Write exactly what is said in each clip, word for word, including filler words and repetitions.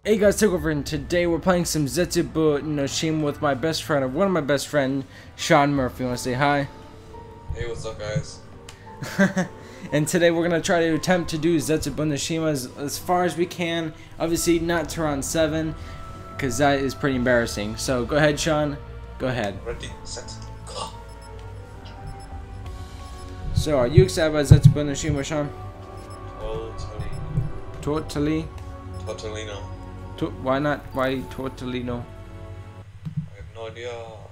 Hey guys, Takeover, and today we're playing some Zetsubou no Shima with my best friend, or one of my best friend, Sean Murphy. You want to say hi? Hey, what's up, guys? And today we're going to try to attempt to do Zetsubou no Shima as, as far as we can. Obviously not to round seven, because that is pretty embarrassing. So go ahead, Sean. Go ahead. Ready, set, go. So are you excited about Zetsubou no Shima, Sean? Totally. Totally? Totally no. To why not? Why totally no? I have no idea.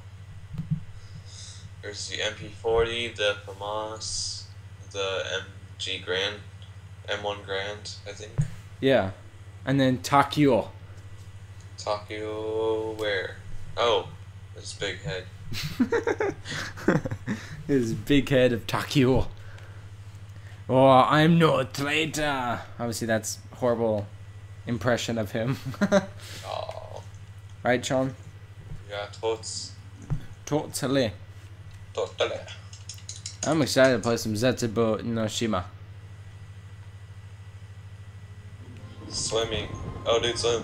There's the M P forty, the FAMAS, the M G Grand, M one Grand, I think. Yeah. And then Takio. Tokyo, where? Oh, this big head. His big head of Takio. Oh, I'm no traitor. Obviously, that's horrible impression of him. Oh. Right, Sean? Yeah, totes. Totally. Totally. I'm excited to play some Zetsubou no Shima. Swimming. Oh, dude, swim.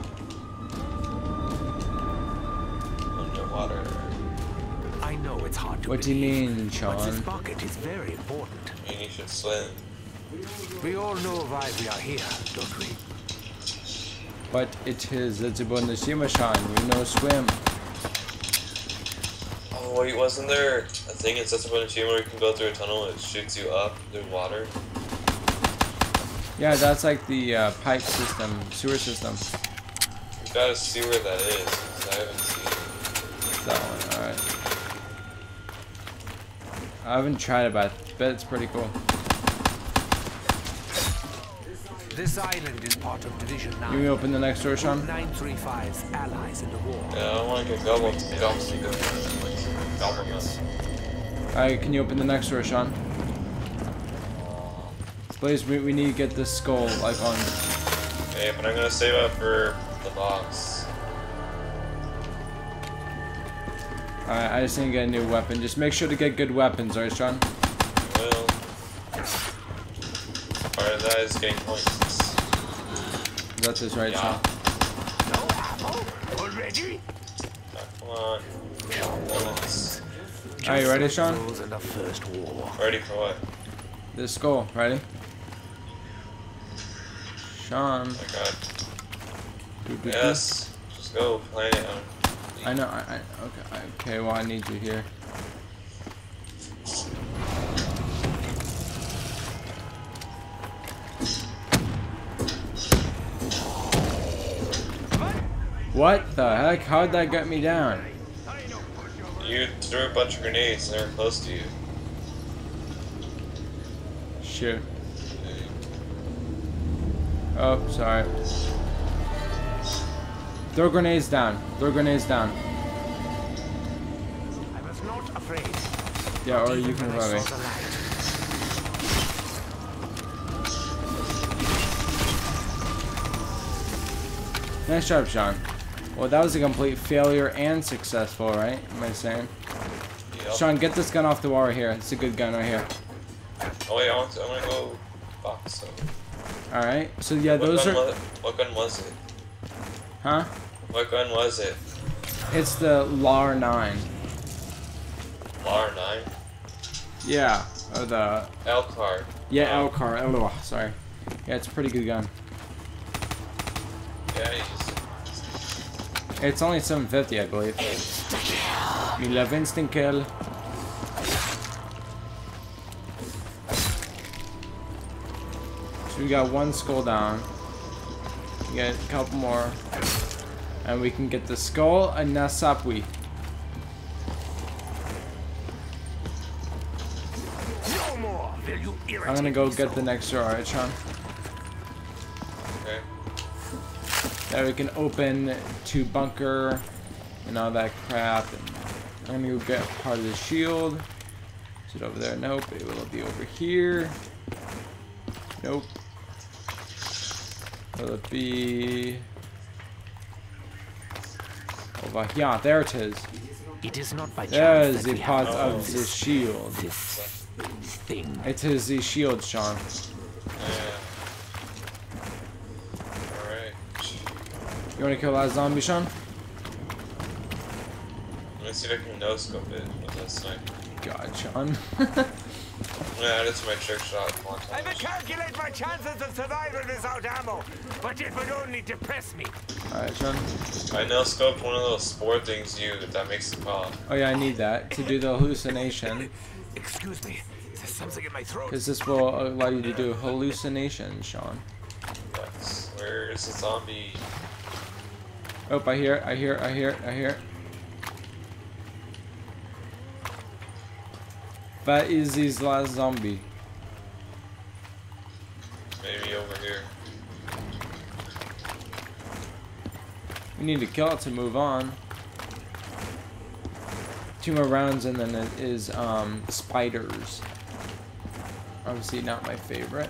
Underwater. I know it's hard to What do you believe, mean, but this Sean? bucket is very important. I mean, you should swim. We all know why we are here, don't we? But it is Zetsubou no Shima, Sean. We know swim. Oh, wait, wasn't there a thing in Zetsubou no Shima where you can go through a tunnel and it shoots you up through water? Yeah, that's like the uh, pipe system, sewer system. You gotta see where that is, 'cause I haven't seen it. That one, alright. I haven't tried it, but I bet it's pretty cool. This island is part of Division nine. You can open the next door, Sean? nine thirty-five's allies in the war. Yeah, I don't want to get gobbled to gobbled government. Alright, can you open the next door, Sean? Please, we, we need to get this skull, like, on... Hey, but I'm gonna save up for the box. Alright, I just need to get a new weapon. Just make sure to get good weapons, alright, Sean? I will. Part of that is getting points. Is that this right, Yeah. Sean? No ammo already? Oh, come on. Bullets. Are you ready, Sean? Those in the first war. Ready for what? This skull, ready? Sean. Oh my god. Doo -doo -doo. Yes. Just go. Plant it on. I know, I, I, okay, I- okay, well, I need you here. What the heck? How'd that get me down? You threw a bunch of grenades and they were close to you. Shoot. Oh, sorry. Throw grenades down. Throw grenades down. I was not afraid. Yeah, or Not you even can when I run me. saw the light. Nice job, Sean. Well, that was a complete failure and successful, right? Am I saying? Yep. Sean, get this gun off the wall right here. It's a good gun right here. Oh wait, I want to, I want to go box. So. Alright, so yeah, What those gun are... was, what gun was it? Huh? What gun was it? It's the L A R nine. L A R nine? Yeah, or the... L card. Yeah, Oh. L C A R. Oh, sorry. Yeah, it's a pretty good gun. Yeah, you just... It's only seven fifty, I believe. You love instant kill. So we got one skull down. We got a couple more. And we can get the skull and Nasapui. No more will you irritate I'm gonna go me get so. the next door, alright, Sean? Okay. That we can open to bunker and all that crap. And I'm gonna go get part of the shield. Is it over there? Nope. It will be over here. Nope. Will it be over here? There it is. It is not by There chance is that the we part have of the this, shield. this thing. It is the shield, Sean. Yeah. You wanna kill that zombie, Sean? Let me see if I can no scope it with that sniper. God, Sean. I'm gonna add it to my trick shot montage. I will calculate my chances of survival without ammo, but it would only depress me. Alright, Sean. I no scoped one of those spore things you if that makes the call. Oh yeah, I need that to do the hallucination. Excuse me, there's something in my throat. Because this will allow you to do hallucinations, Sean. Yes. Where is the zombie? Oh, I hear it, I hear it, I hear it, I hear it. That is his last zombie. Maybe over here. We need to kill it to move on. Two more rounds and then it is um, spiders. Obviously not my favorite.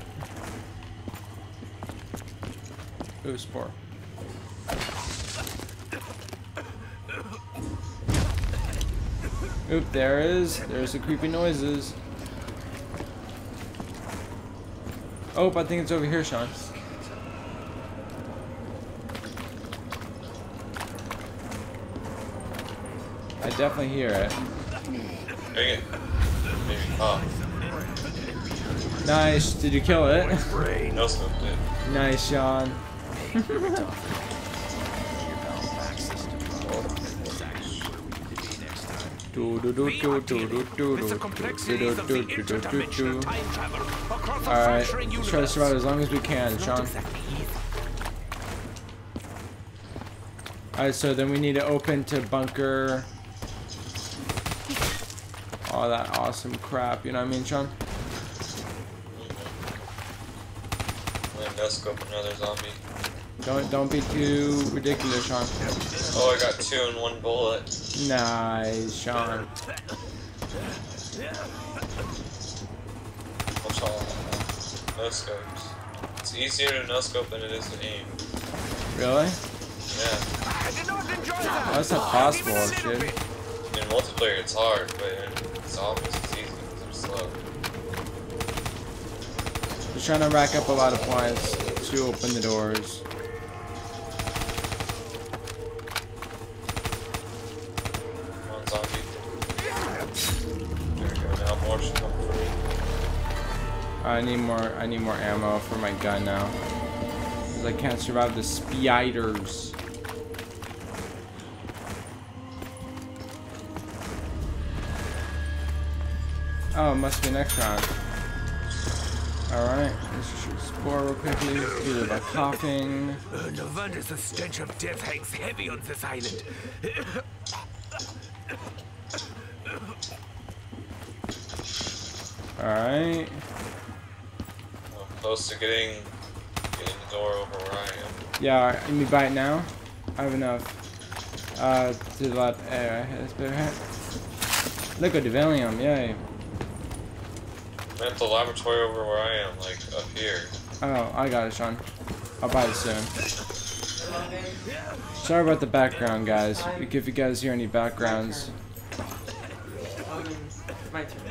Ooh, spore. Oop, there is. There's the creepy noises. Oh, I think it's over here, Sean. I definitely hear it. Dang it. Maybe. Oh. Nice. Did you kill it? No scoped it. Nice, Sean. Do do do do do do do do do do do do do. Alright, let's try to survive as long as we can, Sean. Alright, so then we need to open to bunker. All that awesome crap, you know what I mean, Sean? No scope another zombie. Don't don't be too ridiculous, Sean. Oh, I got two in one bullet. Nice, Sean. Watch all. No scopes. It's easier to no scope than it is to aim. Really? Yeah. Oh, that's not possible, shit. In multiplayer it's hard, but in zombies it's easy because they're slow. Just trying to rack up a lot of points to open the doors. I need more. I need more ammo for my gun now, because I can't survive the spiders. Oh, it must be next round. All right, let's shoot spore real quickly. Do the coughing. Uh, no wonder the stench of death hangs heavy on this island. All right. Close to getting getting the door over where I am. Yeah, let me buy it now. I have enough. Uh, to the left. Uh, that's better. Liquid Valium, yay. I'm at the laboratory over where I am, like up here. Oh, I got it, Sean. I'll buy it soon. Sorry about the background, guys. If you guys hear any backgrounds. My turn.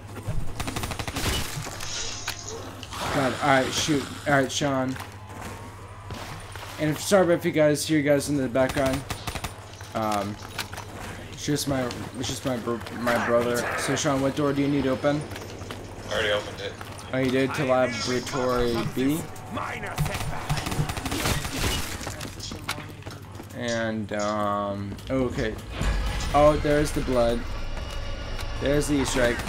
God, alright, shoot. Alright, Sean. And if, sorry if you guys hear you guys in the background. Um, it's just my, it's just my, bro my brother. So, Sean, what door do you need open? I already opened it. Oh, you did? To laboratory B? And, um, okay. Oh, there's the blood. There's the Easter egg.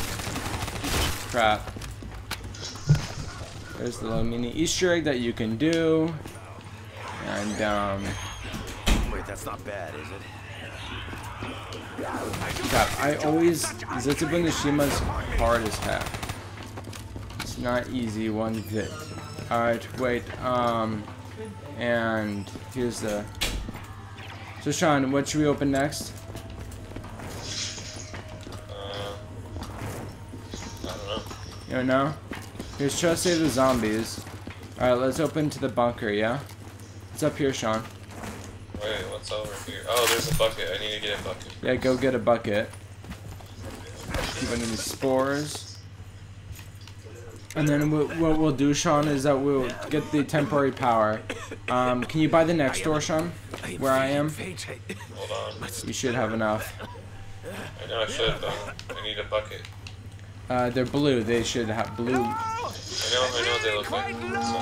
Crap. There's the little mini Easter egg that you can do. And, um... Wait, that's not bad, is it? God, I always... Zetsubou and the Shima's hard as heck. It's not easy one bit. Alright, wait, um... And here's the... So, Sean, what should we open next? Uh, I don't know. You don't know? Here's try to save the zombies. Alright, let's open to the bunker, yeah? It's up here, Sean. Wait, what's over here? Oh, there's a bucket. I need to get a bucket. Yeah, go get a bucket. Keep under these spores. And then what, what we'll do, Sean, is that we'll get the temporary power. Um, can you buy the next door, Sean? Where I am? Hold on. You should have enough. I know I should, but I need a bucket. Uh, they're blue. They should have blue. I know, I know what they look like. So.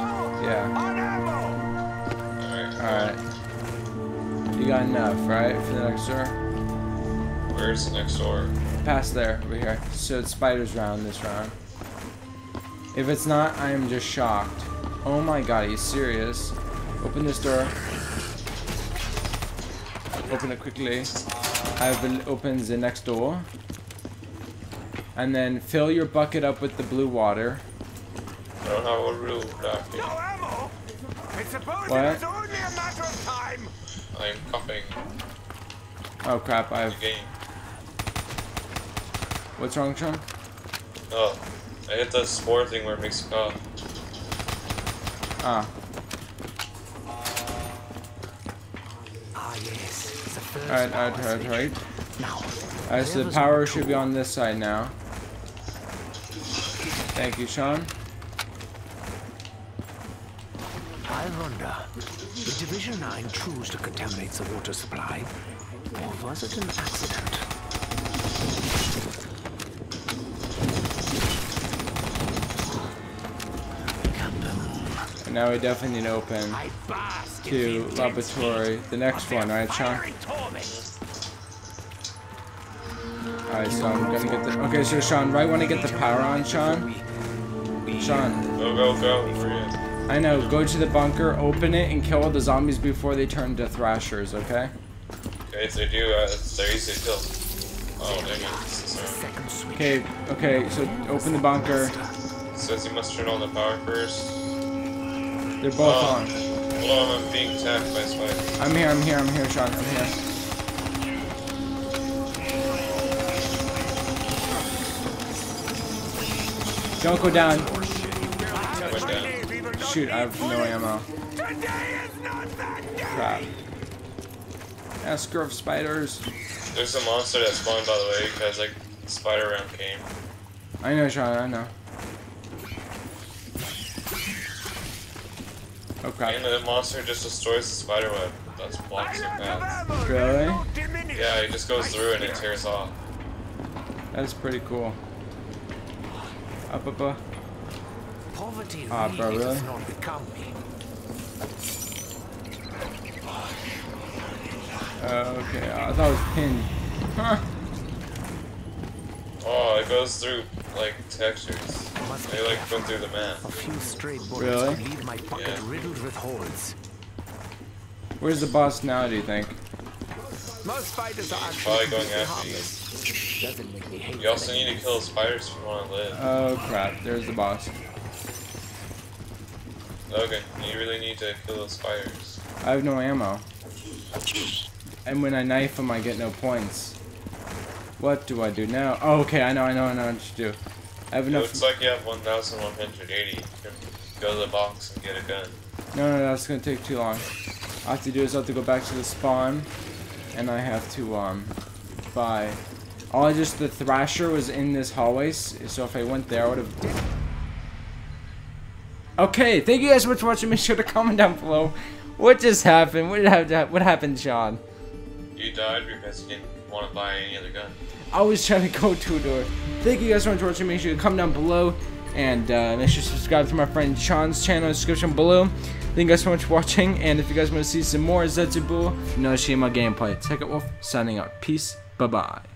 Yeah. Alright. Alright. You got enough, right? For the next door? Where's the next door? Past there, over here. So it's spiders round this round. If it's not, I am just shocked. Oh my god, are you serious? Open this door. Open it quickly. I will open the next door. And then fill your bucket up with the blue water. I don't have a rule, Doctor. No ammo. I suppose What? it was only a matter of time. I'm coughing Oh crap, I the have... game. What's wrong, Sean? Oh, I hit the spore thing where it makes you cough. Ah. Ah, yes. It's a first Alright, power alright, alright, switch. alright. Now, Alright, so the power should be on this side now. Thank you, Sean. I wonder, did Division nine choose to contaminate the water supply? Or was it an accident? And now we definitely need to open I bask to laboratory. The next one, right, Sean? Alright, so I'm gonna get the... Okay, so Sean, right when I get the power on, Sean? Sean. Go, go, go. Forget. I know, go to the bunker, open it, and kill all the zombies before they turn into thrashers, okay? Okay, if they do, uh, they're easy to kill. Oh, dang it. Sorry. Okay, okay, so open the bunker. It says you must turn on the power first. They're both Oh. on. Hold on, I'm being attacked by spiders. I'm here, I'm here, I'm here, Sean, I'm here. Don't go down. I went down. Shoot, I have no ammo. Crap. Yeah, screw up spiders. There's a monster that spawned, by the way, because, like, the spider round came. I know, Sean, I know. Oh crap. And the monster just destroys the spider web. That's blocks your path. Really? Yeah, it just goes through and it tears off. That's pretty cool. Up, up, up. Poverty Ah, bro, really really? does not become me. Uh, okay, I thought it was pinned. Huh. Oh, it goes through, like, textures. Must They, be like, careful. go through the map. A few stray bullets Really? could leave my pocket Yeah. riddled with holes. Where's the boss now, do you think? Most spiders are He's actually probably going completely after you. harmless. Doesn't make me hate You also them need to anymore. kill spiders if you want to live. Oh crap, there's the boss. Logan, you really need to kill those spiders. I have no ammo. And when I knife him, I get no points. What do I do now? Oh, okay, I know, I know, I know what to do. I have It enough... looks like you have one thousand one hundred eighty. You can go to the box and get a gun. No, no, that's gonna take too long. All I have to do is I have to go back to the spawn, and I have to, um, buy... All I just... The Thrasher was in this hallway, so if I went there, I would have... Okay, thank you guys so much for watching. Make sure to comment down below. What just happened? What did have What happened, Sean? You died because you didn't want to buy any other gun. I was trying to go to a door. Thank you guys so much for watching. Make sure to comment down below. And uh, make sure to subscribe to my friend Sean's channel in the description below. Thank you guys so much for watching. And if you guys want to see some more Zetsubou, no Shima gameplay. Take it Wolf, signing out. Peace. Bye-bye.